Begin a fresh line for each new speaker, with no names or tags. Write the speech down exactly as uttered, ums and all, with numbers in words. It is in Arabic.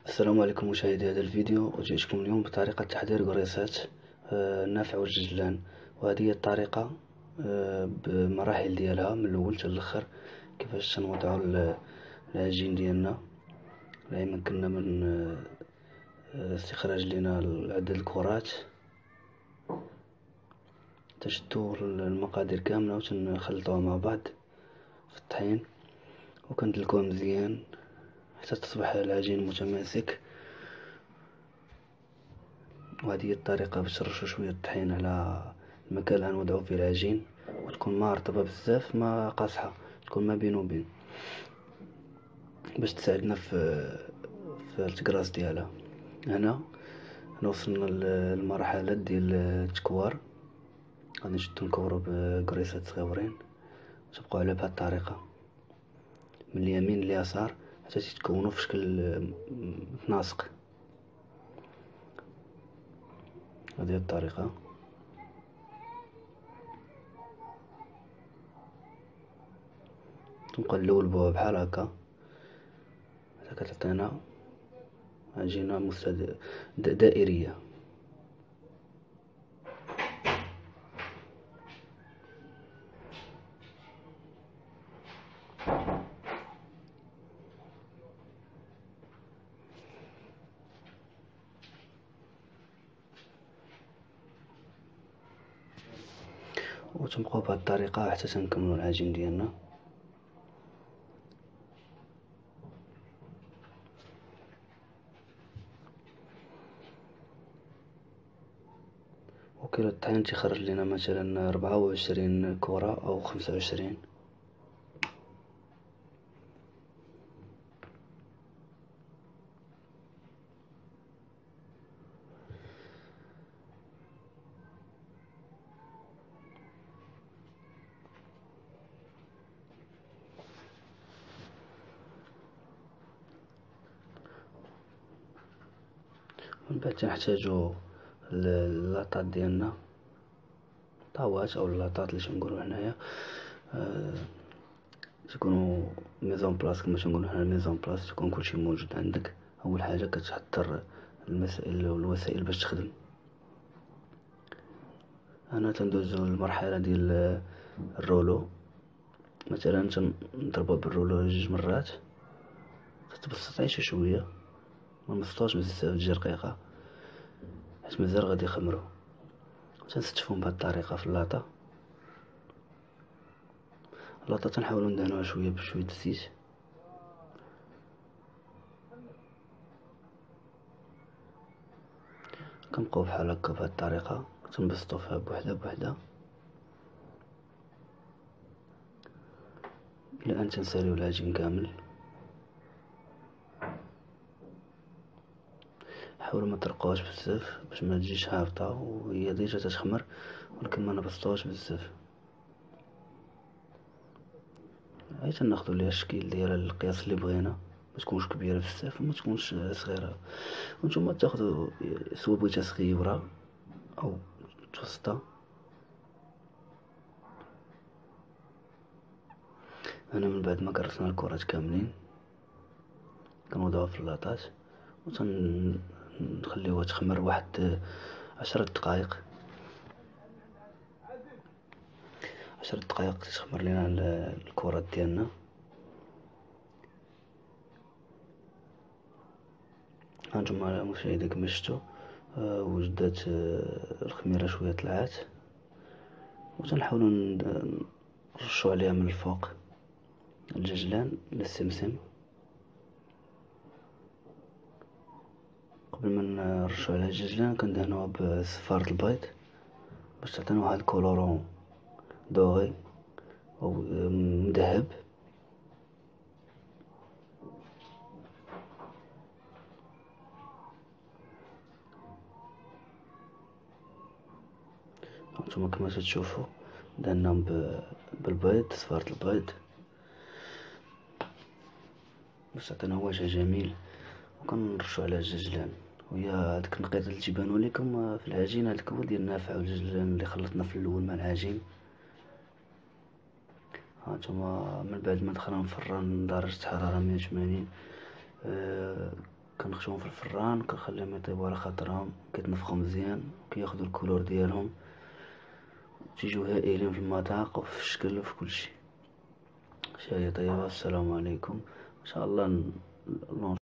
السلام عليكم مشاهدي هذا الفيديو. وجئتكم اليوم بطريقة تحضير قريصات آه، النافع والجزلان، وهذه هي الطريقة آه، بمراحل ديالها من الأول حتى الآخر، كيفاش تنوضعو العجين ديالنا لا يمكننا من آه، استخراج لنا عدد الكرات. تشدو المقادير كاملة وتنخلطوها مع بعض في الطحين وكندلكوها مزيان حتى تصبح العجين متماسك. وهذه هي الطريقة باش نرشو شوية الطحين على المكان اللي غنوضعو فيه العجين، وتكون ما رطبة بزاف ما قاصحة، تكون ما بين وبين باش تساعدنا في في التكراس ديالها. هنا هنا وصلنا للمرحلة ديال التكوار، غادي نشدو نكورو بكريسات صغيورين تبقاو على بهاد الطريقة من اليمين لليسار حتى تتكونوا في شكل متناسق. هذه الطريقة نقلبوها بحال هكا حتى كتعطينا عجينة مستد... دائرية. وتنبقاو بهاد الطريقة حتى تنكملو العجين ديالنا. وكيلو الطحين تيخرج لنا مثلا ربعة وعشرين كرة او خمسة وعشرين. من بعد تنحتاجو اللاطات ديالنا، طاوات او اللاطات اللي تنقولو هنايا أه تكونوا ميزون بلاص كما تنقولو هنا ميزون بلاص، تكون كلشي موجود عندك. اول حاجه كتحضر المسائل والوسائل باش تخدم. انا تندوزو للمرحله ديال الرولو، مثلا تنضربو بالرولو جوج مرات تتبسط عيشه شويه، ما نبسطوش بزاف تجي رقيقه حيت مازال غادي يخمرو. تنستفهم بهاد الطريقه في اللاطه. اللاطه تنحاولو ندهنوها شويه بشويه الزيت، كنبقاو بحال هكا بهاد الطريقه تنبسطو فيها بوحده بوحده الى ان تنساليو العجين كامل. حاولوا ما ترقوهاش بزاف باش ما تجيش هابطه وهي ديجا تتخمر، ولكن ما نبسطوهاش بزاف. هاي تناخدو ليها الشكل ديالها القياس اللي بغينا، ما تكونش كبيره بزاف وما تكونش صغيره. وانتم تاخدو سوا بغيتها صغيره او متوسطه. انا من بعد ما كرسنا الكرات كاملين كنوضعوها في اللاطات وتنخليوها تخمر واحد عشرة دقائق. عشر دقائق تخمر لنا الكرات ديالنا. هانتوما مشاهدي كما شفتوا آه وجدات آه الخميره شويه طلعات، وتنحاولوا نرشوا عليها من الفوق الججلان للسمسم. قبل ما نرشوا عليها الججلان كندهنوها بصفارة البيض باش تعطينا واحد الكولورون دوغي او مذهب. هانتوما كما تشوفوا دهناهم بالبيض، صفارة البيض باش تعطينا وجه جميل. وكنرشوا على الججلان، وهي هاديك النقيضه اللي تيبانوا لكم في العجين هذاك هو ديال النافع والججلان اللي خلطنا في الاول مع العجين. هانتوما من بعد ما دخلنا الفران درجة حرارة مية وثمانين أه كنخشوهم في الفران، كنخليهم يطيبوا على خاطرهم، كيتنفخوا مزيان وكياخدو الكولور ديالهم، تيجيو هائلين في المذاق وفي الشكل وفي كلشي. شاهية طيبة. السلام عليكم. ان شاء الله